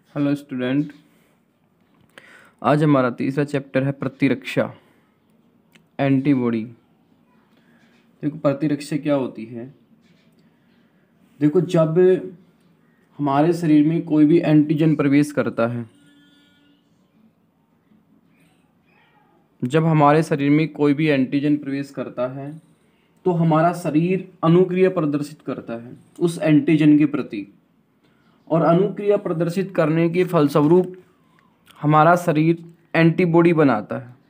Hello student. आज हमारा तीसरा चैप्टर है प्रतिरक्षा, एंटीबॉडी। देखो प्रतिरक्षा क्या होती है। देखो जब हमारे शरीर में कोई भी एंटीजन प्रवेश करता है, जब हमारे शरीर में कोई भी एंटीजन प्रवेश करता है तो हमारा शरीर अनुक्रिया प्रदर्शित करता है उस एंटीजन के प्रति, और अनुक्रिया प्रदर्शित करने के फलस्वरूप हमारा शरीर एंटीबॉडी बनाता है।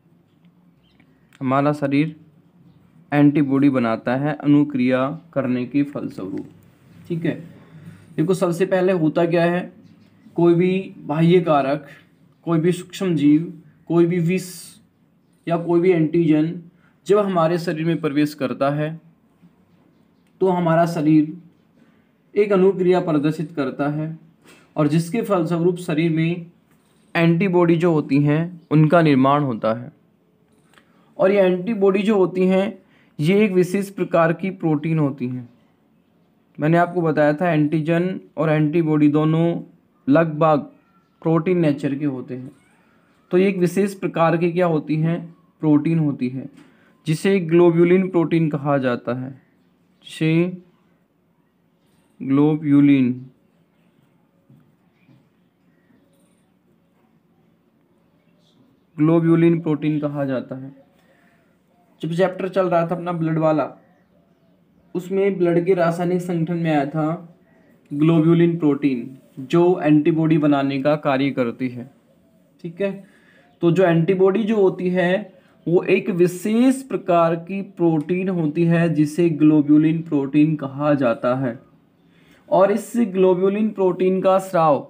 हमारा शरीर एंटीबॉडी बनाता है अनुक्रिया करने के फलस्वरूप। ठीक है। देखो सबसे पहले होता क्या है, कोई भी बाह्य कारक, कोई भी सूक्ष्म जीव, कोई भी विष या कोई भी एंटीजन जब हमारे शरीर में प्रवेश करता है तो हमारा शरीर एक अनुक्रिया प्रदर्शित करता है, और जिसके फलस्वरूप शरीर में एंटीबॉडी जो होती हैं उनका निर्माण होता है। और ये एंटीबॉडी जो होती हैं ये एक विशेष प्रकार की प्रोटीन होती हैं। मैंने आपको बताया था एंटीजन और एंटीबॉडी दोनों लगभग प्रोटीन नेचर के होते हैं। तो ये एक विशेष प्रकार की क्या होती हैं, प्रोटीन होती है, जिसे ग्लोब्यूलिन प्रोटीन कहा जाता है। जिसे ग्लोब्यूलिन प्रोटीन कहा जाता है। जब चैप्टर चल रहा था अपना ब्लड वाला, उसमें ब्लड के रासायनिक संगठन में आया था ग्लोब्यूलिन प्रोटीन, जो एंटीबॉडी बनाने का कार्य करती है। ठीक है। तो जो एंटीबॉडी जो होती है वो एक विशेष प्रकार की प्रोटीन होती है जिसे ग्लोब्यूलिन प्रोटीन कहा जाता है। और इस ग्लोब्यूलिन प्रोटीन का स्राव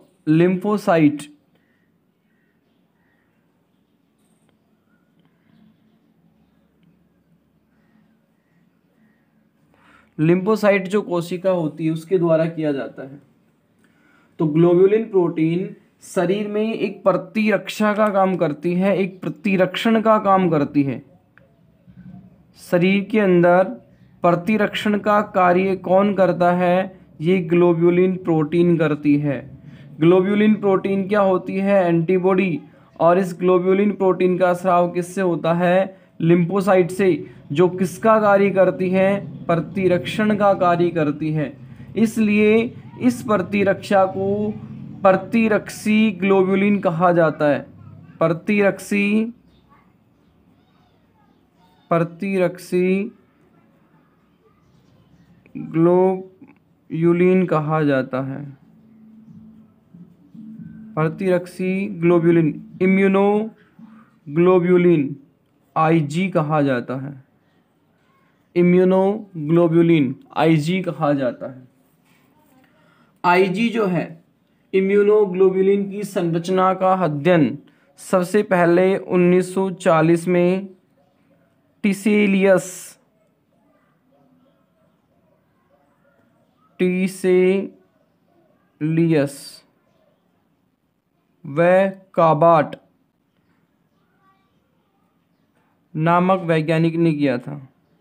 लिम्फोसाइट जो कोशिका होती है उसके द्वारा किया जाता है। तो ग्लोब्यूलिन प्रोटीन शरीर में एक प्रतिरक्षा का काम करती है, एक प्रतिरक्षण का काम करती है। शरीर के अंदर प्रतिरक्षण का कार्य कौन करता है, ये ग्लोब्यूलिन प्रोटीन करती है। ग्लोब्यूलिन प्रोटीन क्या होती है, एंटीबॉडी। और इस ग्लोब्यूलिन प्रोटीन का स्राव किससे होता है, लिम्फोसाइट से, जो किसका कार्य करती है, प्रतिरक्षण का कार्य करती है। इसलिए इस प्रतिरक्षा को प्रतिरक्षी ग्लोब्यूलिन कहा जाता है। प्रतिरक्षी ग्लोब्यूलिन कहा जाता है। प्रतिरक्षी ग्लोब्यूलिन, इम्यूनोग्लोब्यूलिन आईजी कहा जाता है। इम्यूनोग्लोब्यूलिन आईजी कहा जाता है। आईजी जो है, इम्यूनोग्लोब्यूलिन की संरचना का अध्ययन सबसे पहले 1940 में टिसेलियस व काबाट नामक वैज्ञानिक ने किया था।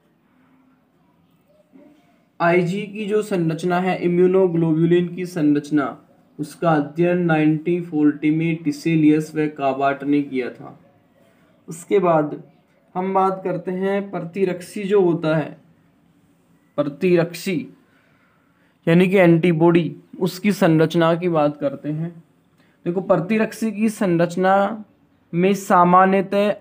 आईजी की जो संरचना है, इम्यूनोग्लोब्यूलिन की संरचना, उसका अध्ययन 1940 में टिसेलियस व काबाट ने किया था। उसके बाद हम बात करते हैं प्रतिरक्षी जो होता है, प्रतिरक्षी यानी कि एंटीबॉडी, उसकी संरचना की बात करते हैं। देखो प्रतिरक्षी की संरचना में सामान्यतः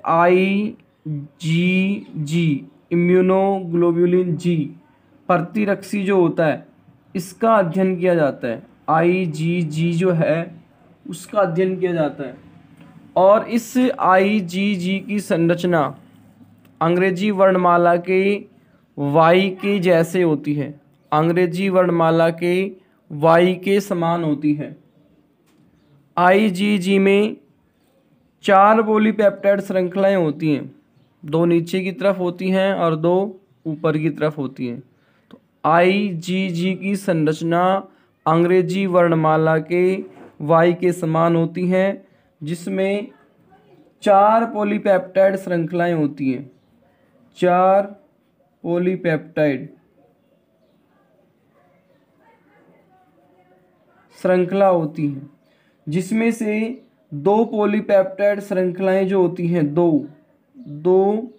आईजीजी, इम्यूनोग्लोब्यूलिन जी, प्रतिरक्षी जो होता है इसका अध्ययन किया जाता है। आईजीजी जो है उसका अध्ययन किया जाता है। और इस आईजीजी की संरचना अंग्रेजी वर्णमाला के वाई के जैसे होती है, अंग्रेजी वर्णमाला के वाई के समान होती है। आईजीजी में 4 पॉलीपेप्टाइड श्रृंखलाएं होती हैं, 2 नीचे की तरफ होती हैं और 2 ऊपर की तरफ होती हैं। तो आईजीजी की संरचना अंग्रेजी वर्णमाला के वाई के समान होती हैं, जिसमें 4 पॉलीपेप्टाइड श्रृंखलाएं होती हैं। 4 पॉलीपेप्टाइड श्रृंखला होती हैं, जिसमें से 2 पॉलीपेप्टाइड श्रृंखलाएं जो होती हैं, दो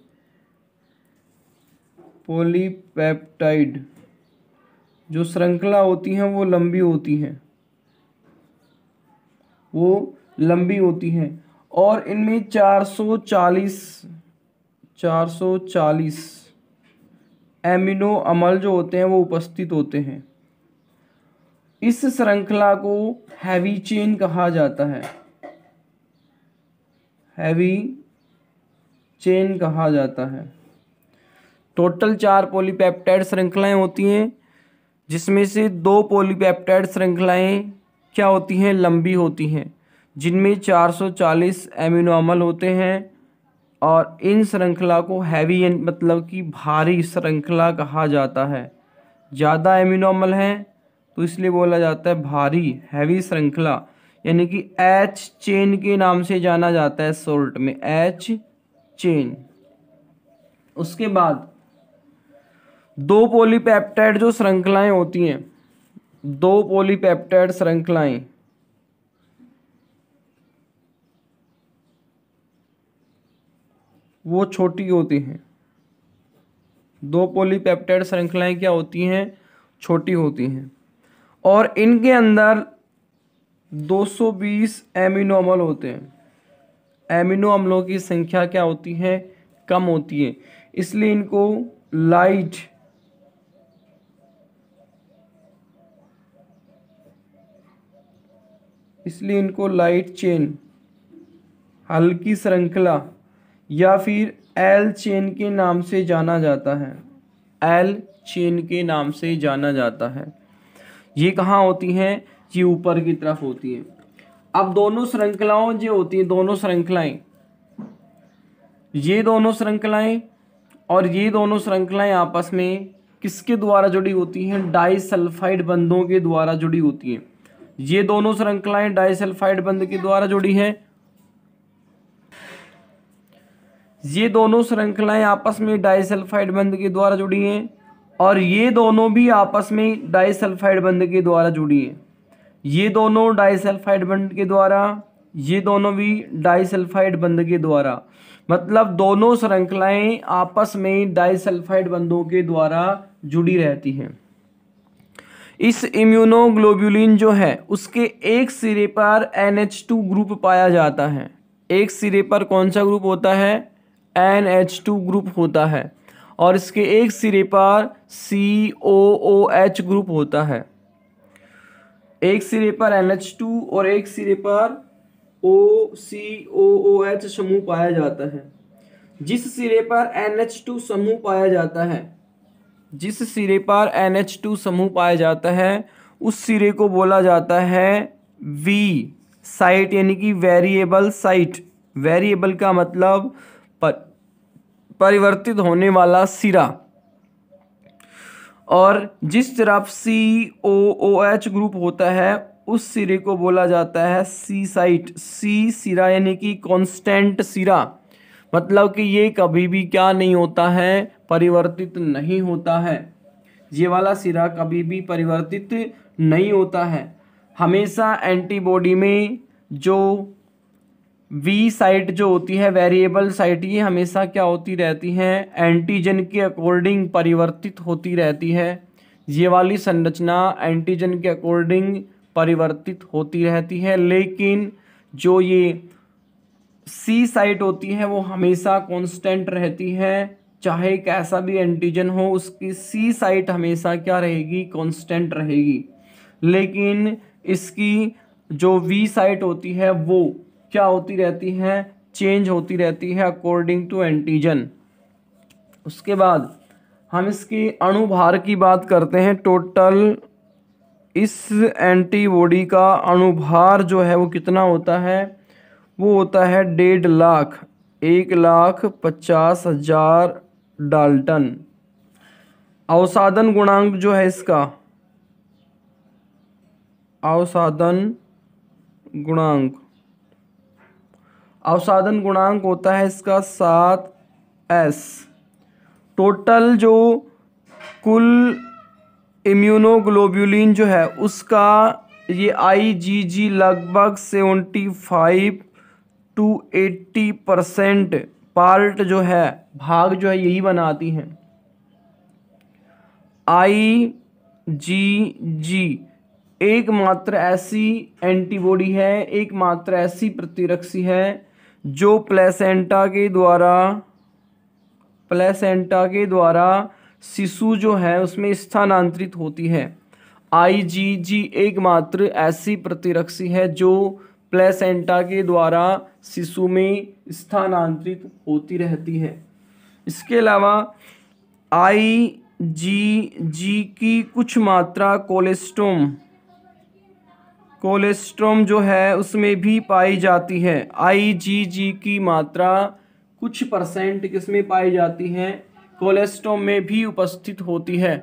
पॉलीपेप्टाइड जो श्रृंखला होती हैं वो लंबी होती हैं, और इनमें 440 एमिनो अम्ल जो होते हैं वो उपस्थित होते हैं। इस श्रृंखला को हैवी चेन कहा जाता है, टोटल 4 पॉलीपेप्टाइड श्रृंखलाएं होती हैं, जिसमें से 2 पॉलीपेप्टाइड श्रृंखलाएं क्या होती हैं, लंबी होती हैं, जिनमें 440 एमिनो अम्ल होते हैं, और इन श्रृंखला को हैवी मतलब कि भारी श्रृंखला कहा जाता है। ज़्यादा एमिनो अम्ल हैं तो इसलिए बोला जाता है भारी, हैवी श्रृंखला, यानी कि एच चेन के नाम से जाना जाता है, शॉर्ट में एच चेन। उसके बाद 2 पॉलीपेप्टाइड जो श्रृंखलाएं होती हैं, 2 पॉलीपेप्टाइड श्रृंखलाएं वो छोटी होती हैं। 2 पॉलीपेप्टाइड श्रृंखलाएं क्या होती हैं, छोटी होती हैं, और इनके अंदर 220 एमिनो अम्ल होते हैं। एमिनो अम्लों की संख्या क्या होती है, कम होती है, इसलिए इनको लाइट चेन, हल्की श्रृंखला या फिर एल चेन के नाम से जाना जाता है। ये कहाँ होती हैं, ये ऊपर की तरफ होती हैं। अब दोनों श्रृंखलाओं जो होती हैं, ये दोनों श्रृंखलाएं आपस में किसके द्वारा जुड़ी होती हैं, डाइसल्फाइड बंधों के द्वारा जुड़ी होती हैं। ये दोनों श्रृंखलाएं डाइसल्फाइड बंध के द्वारा जुड़ी हैं। ये दोनों श्रृंखलाएं आपस में डाइसल्फाइड बंध के द्वारा जुड़ी हैं, और ये दोनों भी आपस में डाइसल्फाइड बंध के द्वारा जुड़ी हैं। ये दोनों डाइसल्फाइड बंध के द्वारा, ये दोनों भी डाइसल्फाइड बंध के द्वारा, मतलब दोनों श्रृंखलाएं आपस में डाइसल्फाइड बंधों के द्वारा जुड़ी रहती हैं। इस इम्यूनोग्लोबुलिन जो है उसके एक सिरे पर NH2 ग्रुप पाया जाता है। एक सिरे पर कौन सा ग्रुप होता है, NH2 ग्रुप होता है, और इसके एक सिरे पर COOH ग्रुप होता है। एक सिरे पर NH2 और एक सिरे पर COOH समूह पाया जाता है। जिस सिरे पर NH2 समूह पाया जाता है उस सिरे को बोला जाता है V साइट, यानी कि वेरिएबल साइट। वेरिएबल का मतलब परिवर्तित होने वाला सिरा। और जिस तरफ COOH ग्रुप होता है उस सिरे को बोला जाता है C साइट। C सिरा यानी कि कांस्टेंट सिरा, मतलब कि ये कभी भी क्या नहीं होता है, परिवर्तित नहीं होता है। ये वाला सिरा कभी भी परिवर्तित नहीं होता है। हमेशा एंटीबॉडी में जो V साइट जो होती है, वेरिएबल साइट, ये हमेशा क्या होती रहती है, एंटीजन के अकॉर्डिंग परिवर्तित होती रहती है। ये वाली संरचना एंटीजन के अकॉर्डिंग परिवर्तित होती रहती है, लेकिन जो ये C साइट होती है वो हमेशा कांस्टेंट रहती है। चाहे कैसा भी एंटीजन हो, उसकी C साइट हमेशा क्या रहेगी, कांस्टेंट रहेगी। लेकिन इसकी जो V साइट होती है वो क्या होती रहती है, चेंज होती रहती है अकॉर्डिंग टू एंटीजन। उसके बाद हम इसके अणुभार की बात करते हैं। टोटल इस एंटीबॉडी का अणुभार जो है वो कितना होता है, वो होता है 1,50,000 डाल्टन। अवसादन गुणांक जो है इसका, अवसादन गुणांक होता है इसका 7S। टोटल जो कुल इम्यूनोग्लोबुलिन जो है उसका ये IgG लगभग 75 to 80% पार्ट जो है, भाग जो है यही बनाती हैं। IgG एकमात्र ऐसी एंटीबॉडी है, एकमात्र ऐसी प्रतिरक्षी है जो प्लेसेंटा के द्वारा शिशु जो है उसमें स्थानांतरित होती है। IgG एकमात्र ऐसी प्रतिरक्षी है जो प्लेसेंटा के द्वारा शिशु में स्थानांतरित होती रहती है। इसके अलावा IgG की कुछ मात्रा कोलेस्ट्रॉम जो है उसमें भी पाई जाती है। IgG की मात्रा कुछ % किसमें पाई जाती है? कोलेस्ट्रॉम में भी उपस्थित होती है।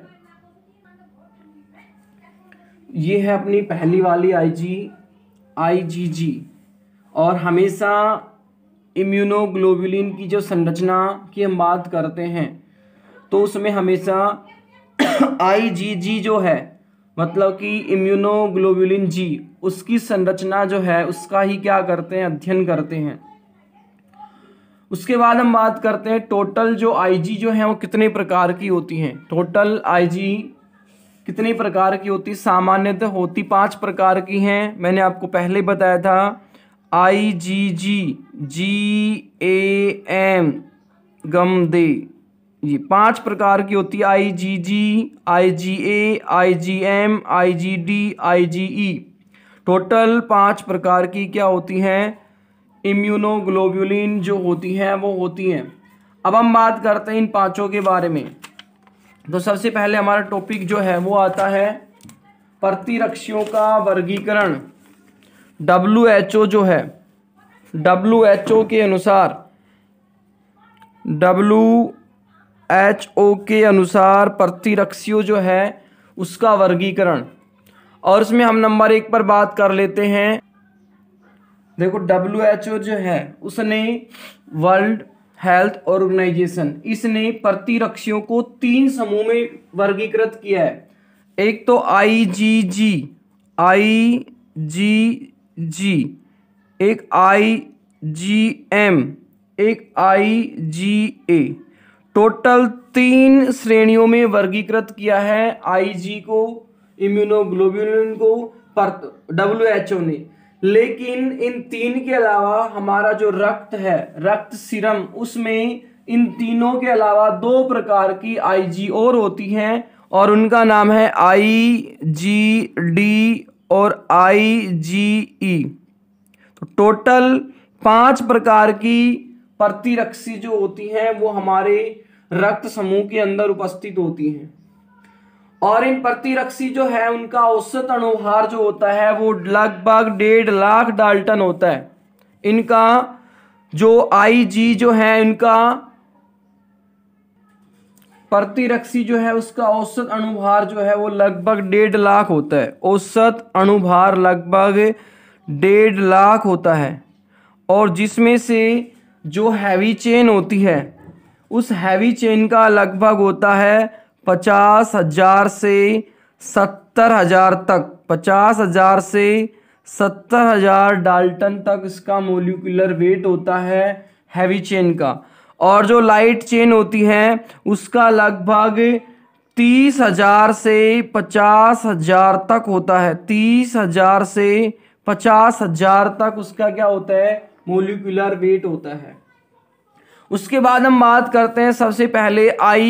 ये है अपनी पहली वाली IgG। और हमेशा इम्यूनोग्लोबुलिन की जो संरचना की हम बात करते हैं तो उसमें हमेशा IgG जो है मतलब कि इम्यूनोग्लोबुलिन G, उसकी संरचना जो है उसका ही क्या करते हैं? अध्ययन करते हैं। उसके बाद हम बात करते हैं टोटल जो IG जो है वो कितने प्रकार की होती हैं। टोटल IG कितने प्रकार की होती? सामान्यतः होती 5 प्रकार की हैं। मैंने आपको पहले बताया था IgG, GAM, गमदे, ये 5 प्रकार की होती है। IgG, IgA, IgM, IgD, IgE, total 5 प्रकार की क्या होती हैं? इम्यूनोग्लोबुलिन जो होती हैं वो होती हैं। अब हम बात करते हैं इन 5 के बारे में। तो सबसे पहले हमारा टॉपिक जो है वो आता है प्रतिरक्षियों का वर्गीकरण। WHO जो है, WHO के अनुसार प्रतिरक्षियों जो है उसका वर्गीकरण। और इसमें हम नंबर 1 पर बात कर लेते हैं। देखो WHO जो है उसने वर्ल्ड हेल्थ ऑर्गेनाइजेशन, इसने प्रतिरक्षियों को 3 समूह में वर्गीकृत किया है। एक तो IgG, एक IgM, एक IgA, टोटल 3 श्रेणियों में वर्गीकृत किया है IG को, इम्यूनोग्लोबुलिन को WHO ने। लेकिन इन 3 के अलावा हमारा जो रक्त है, रक्त सीरम, उसमें इन तीनों के अलावा 2 प्रकार की IG और होती हैं और उनका नाम है IgD और IgE। तो टोटल 5 प्रकार की प्रतिरक्षी जो होती हैं वो हमारे रक्त समूह के अंदर उपस्थित होती हैं। और इन प्रतिरक्षी जो है उनका औसत अणुभार जो होता है वो लगभग 1.5 लाख डाल्टन होता है। इनका जो IG जो है, इनका प्रतिरक्षी जो है उसका औसत अणुभार जो है वो लगभग 1.5 लाख होता है। औसत अणुभार लगभग 1.5 लाख होता है। और जिसमें से जो हैवी चेन होती है उस हैवी चेन का लगभग होता है 50,000 से 70,000 तक, 50,000 से 70,000 डाल्टन तक इसका मोलिकुलर वेट होता है हैवी चेन का। और जो लाइट चेन होती है उसका लगभग 30,000 से 50,000 तक होता है। 30,000 से 50,000 तक उसका क्या होता है? मोलिकुलर वेट होता है। उसके बाद हम बात करते हैं सबसे पहले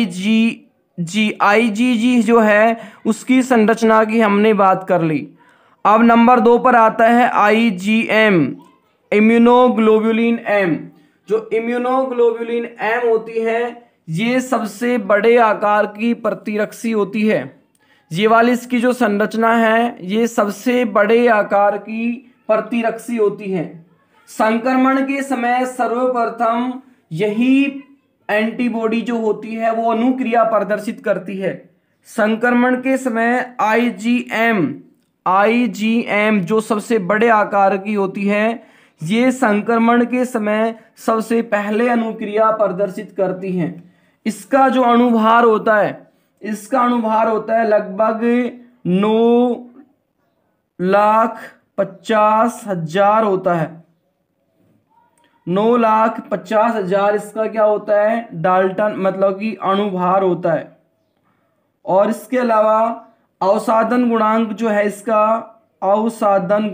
IgG जो है उसकी संरचना की हमने बात कर ली। अब नंबर 2 पर आता है IgM, इम्यूनोग्लोबुलिन M। जो इम्यूनोग्लोबुलिन M होती है ये सबसे बड़े आकार की प्रतिरक्षी होती है। ये वाली इसकी जो संरचना है ये सबसे बड़े आकार की प्रतिरक्षी होती है। संक्रमण के समय सर्वप्रथम यही एंटीबॉडी जो होती है वो अनुक्रिया प्रदर्शित करती है। संक्रमण के समय IgM जो सबसे बड़े आकार की होती है ये संक्रमण के समय सबसे पहले अनुक्रिया प्रदर्शित करती हैं। इसका जो अणुभार होता है, इसका अणुभार होता है लगभग 9,50,000 होता है। 9,50,000 इसका क्या होता है, डाल्टन मतलब कि अणुभार होता है। और इसके अलावा अवसादन गुणांक जो है इसका, अवसादन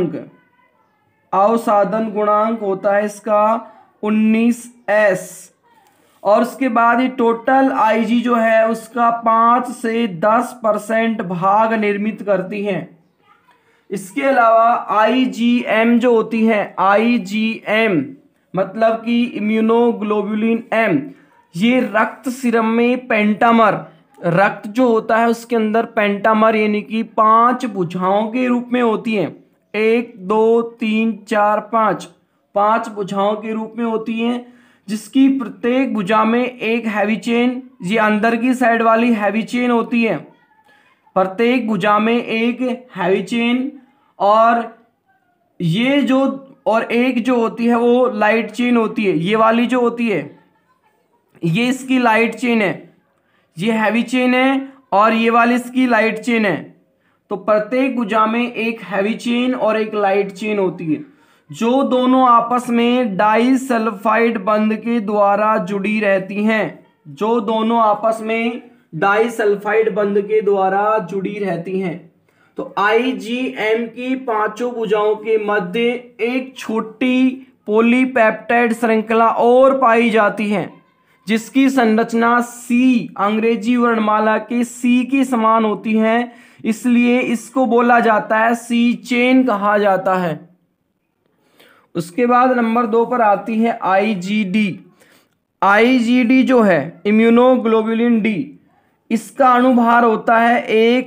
गुणांक होता है इसका 19s। और उसके बाद ये टोटल Ig जो है उसका 5 से 10% भाग निर्मित करती हैं। इसके अलावा IgM जो होती है, IgM मतलब कि इम्यूनोग्लोबुलिन M, ये रक्त सीरम में पेंटामर, रक्त जो होता है उसके अंदर पेंटामर यानी कि 5 भुजाओं के रूप में होती हैं। 1 2 3 4 5 भुजाओं के रूप में होती हैं, जिसकी प्रत्येक भुजा में एक हैवी चेन, ये अंदर की साइड वाली हैवी चेन होती है। प्रत्येक भुजा में एक हैवी चेन और ये जो और एक जो होती है वो लाइट चेन होती है। ये वाली जो होती है ये इसकी लाइट चेन है, ये हैवी चेन है और ये वाली इसकी लाइट चेन है। तो प्रत्येक भुजा में एक हैवी चेन और एक लाइट चेन होती है, जो दोनों आपस में डाइसल्फाइड बंध के द्वारा जुड़ी रहती हैं। जो दोनों आपस में डाइसल्फाइड बंध के द्वारा जुड़ी रहती हैं। तो IgM की पांचों भुजाओं के मध्य एक छोटी पॉलीपेप्टाइड श्रृंखला और पाई जाती है, जिसकी संरचना C अंग्रेजी वर्णमाला के C के समान होती है, इसलिए इसको बोला जाता है C चेन कहा जाता है। उसके बाद नंबर 2 पर आती है IgD। IgD जो है इम्यूनोग्लोबुलिन D, इसका अणुभार होता है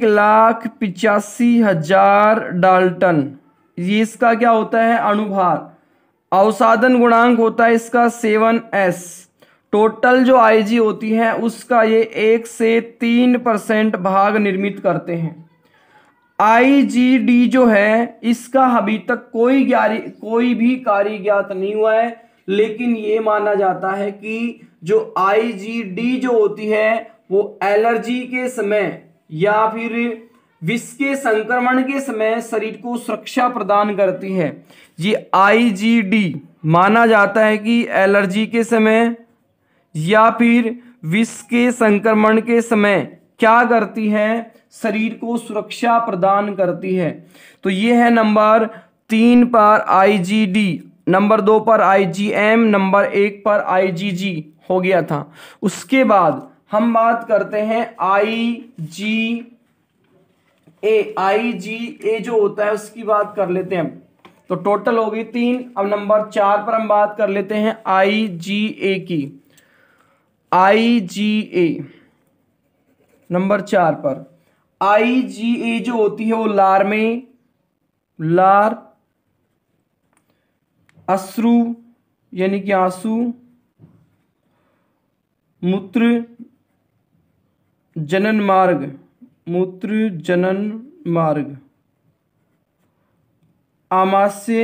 1,85,000 डाल्टन। ये इसका क्या होता है, अणुभार। अवसादन गुणांक होता है इसका 7s। टोटल जो Ig होती है उसका ये 1 से 3% भाग निर्मित करते हैं। IgD जो है इसका अभी तक कोई भी कार्य ज्ञात नहीं हुआ है, लेकिन ये माना जाता है कि जो IgD जो होती है वो एलर्जी के समय या फिर विष के संक्रमण के समय शरीर को सुरक्षा प्रदान करती है। ये IgD माना जाता है कि एलर्जी के समय या फिर विष के संक्रमण के समय क्या करती है, शरीर को सुरक्षा प्रदान करती है। तो ये है नंबर 3 पर IgD, नंबर 2 पर IgM, नंबर 1 पर IgG हो गया था। उसके बाद हम बात करते हैं IgA जो होता है उसकी बात कर लेते हैं। तो टोटल हो गई 3। अब नंबर 4 पर हम बात कर लेते हैं IgA की। IgA नंबर 4 पर IgA जो होती है वो लार अश्रु यानी कि आंसू, मूत्र जनन मार्ग, आमाशय,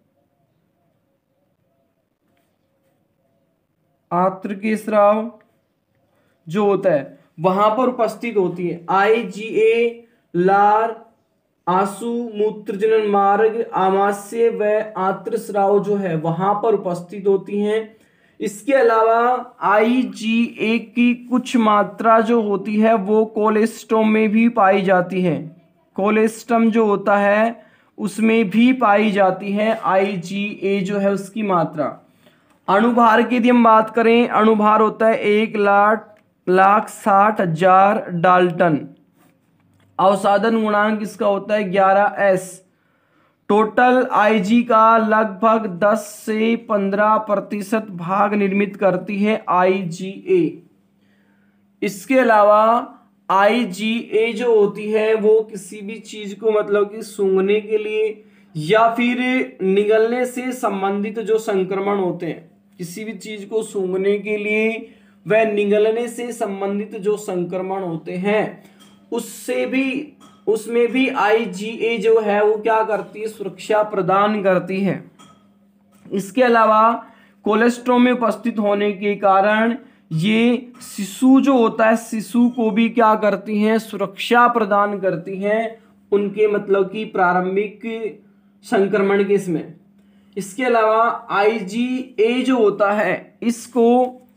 आंत्र के स्राव जो होता है वहां पर उपस्थित होती है। IgA लार, आंसू, मूत्र जनन मार्ग, आमाशय व आंत्र स्राव जो है वहां पर उपस्थित होती हैं। इसके अलावा IgA की कुछ मात्रा जो होती है वो कोलेस्ट्रॉम में भी पाई जाती है। कोलेस्ट्रम जो होता है उसमें भी पाई जाती है IgA जो है उसकी मात्रा। अणुभार की यदि हम बात करें, अणुभार होता है 1,60,000 डाल्टन। अवसादन गुणांक इसका होता है 11s। टोटल Ig का लगभग 10 से 15% भाग निर्मित करती है IgA। इसके अलावा IgA जो होती है वो किसी भी चीज को मतलब कि सूंघने के लिए या फिर निगलने से संबंधित जो संक्रमण होते हैं, किसी भी चीज को सूंघने के लिए व निगलने से संबंधित जो संक्रमण होते हैं उसमें भी IgA जो है वो क्या करती है, सुरक्षा प्रदान करती है। इसके अलावा कोलेस्ट्रॉम में उपस्थित होने के कारण ये शिशु जो होता है शिशु को भी क्या करती हैं, सुरक्षा प्रदान करती हैं उनके मतलब कि प्रारंभिक संक्रमण के इसमें। इसके अलावा IgA जो होता है इसको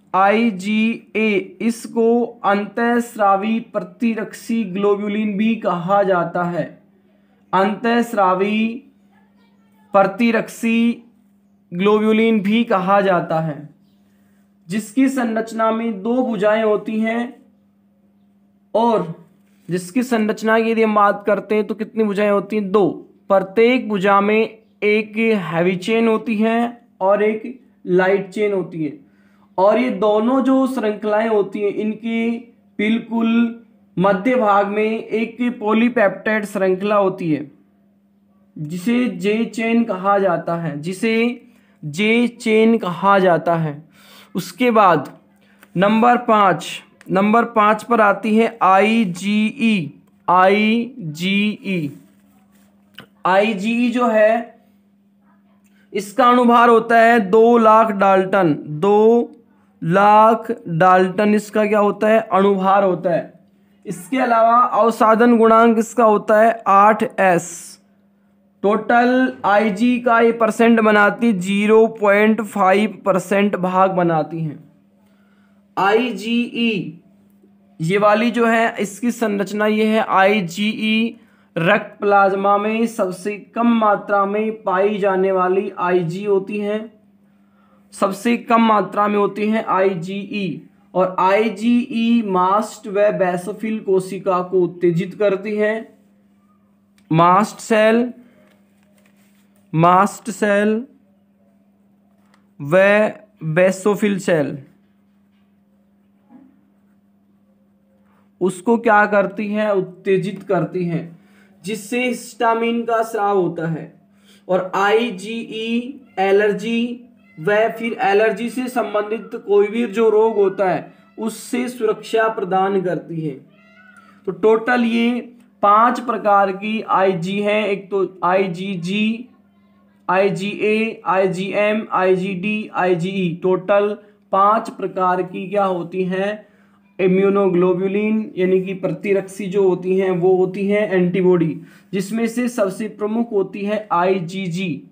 अंतःस्रावी प्रतिरक्षी ग्लोबुलिन भी कहा जाता है। अंतःस्रावी प्रतिरक्षी ग्लोबुलिन भी कहा जाता है, जिसकी संरचना में 2 भुजाएं होती हैं, और जिसकी संरचना की यदि हम बात करते हैं तो कितनी भुजाएं होती हैं? 2। प्रत्येक भुजा में एक हैवी चेन होती है और एक लाइट चेन होती है, और ये दोनों जो श्रृंखलाएं होती हैं इनके बिल्कुल मध्य भाग में एक पॉलीपेप्टाइड श्रृंखला होती है, जिसे जे चेन कहा जाता है, उसके बाद नंबर 5 पर आती है IgE जो है इसका अणुभार होता है 2 लाख डाल्टन इसका क्या होता है? अणुभार होता है। इसके अलावा अवसादन गुणांक इसका होता है 8s। टोटल Ig का ये परसेंट बनाती 0.5% भाग बनाती हैं। IgE ये वाली जो है इसकी संरचना ये है। IgE रक्त प्लाज्मा में सबसे कम मात्रा में पाई जाने वाली Ig होती है, सबसे कम मात्रा में होती है IgE, और IgE मास्ट व बेसोफिल कोशिका को उत्तेजित करती है। मास्ट सेल व बेसोफिल सेल उसको क्या करती है? उत्तेजित करती हैं, जिससे हिस्टामिन का स्राव होता है। और IgE एलर्जी व फिर एलर्जी से संबंधित कोई भी जो रोग होता है उससे सुरक्षा प्रदान करती है। तो टोटल ये 5 प्रकार की Ig हैं। एक तो IgG, IgA, IgM, IgD, IgE, total 5 प्रकार की क्या होती हैं? इम्यूनोग्लोबुलिन यानी कि प्रतिरक्षी जो होती हैं वो होती हैं एंटीबॉडी, जिसमें से सबसे प्रमुख होती है IgG।